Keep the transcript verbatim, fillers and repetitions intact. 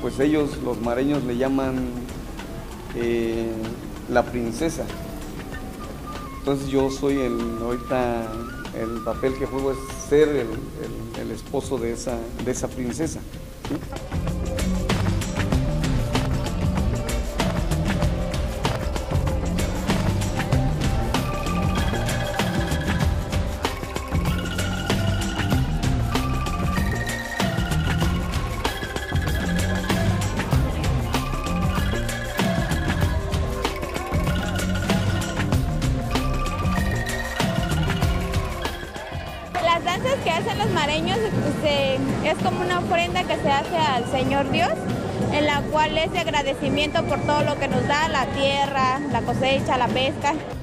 pues ellos, los mareños, le llaman eh, la princesa. Entonces yo soy el, ahorita el papel que juego es ser el, el, el esposo de esa, de esa princesa, ¿sí? Las danzas que hacen los mareños este, es como una ofrenda que se hace al Señor Dios, en la cual es de agradecimiento por todo lo que nos da, la tierra, la cosecha, la pesca.